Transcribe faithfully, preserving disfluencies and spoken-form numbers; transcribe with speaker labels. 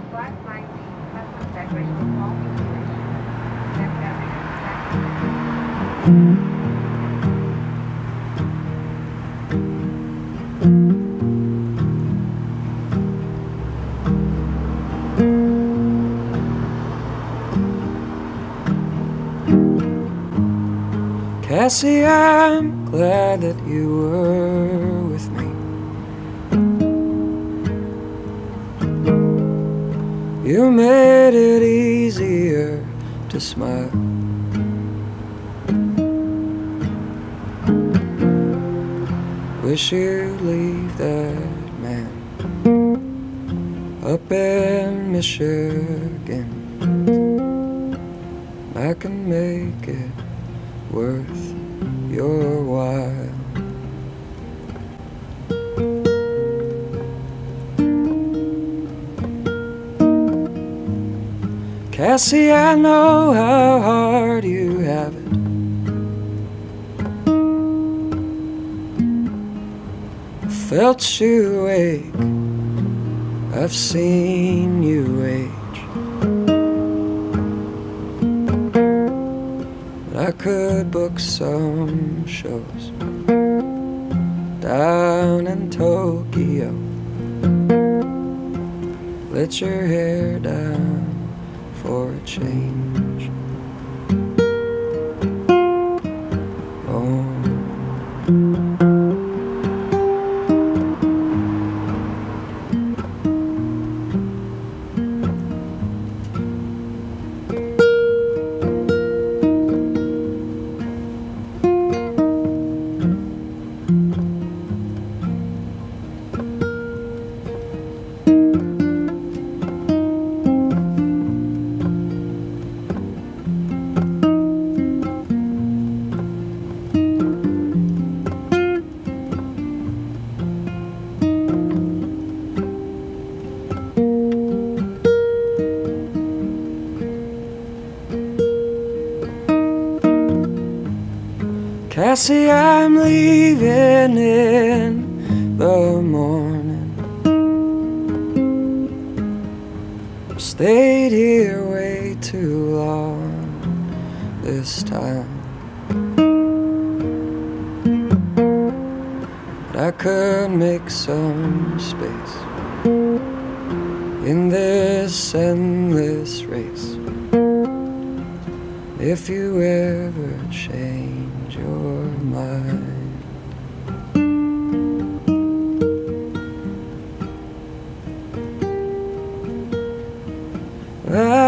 Speaker 1: What might be custom decorated smoky solution? Then
Speaker 2: Cassie, I'm glad that you were with me. You made it easier to smile. Wish you'd leave that man up in Michigan. I can make it worth your while. Cassie, I know how hard you have it. Felt you ache, I've seen you age. But I could book some shows down in Tokyo. Let your hair down for a change. Oh. Cassie, I'm leaving in the morning. Stayed here way too long this time. But I could make some space in this endless race. If you ever change your mind. I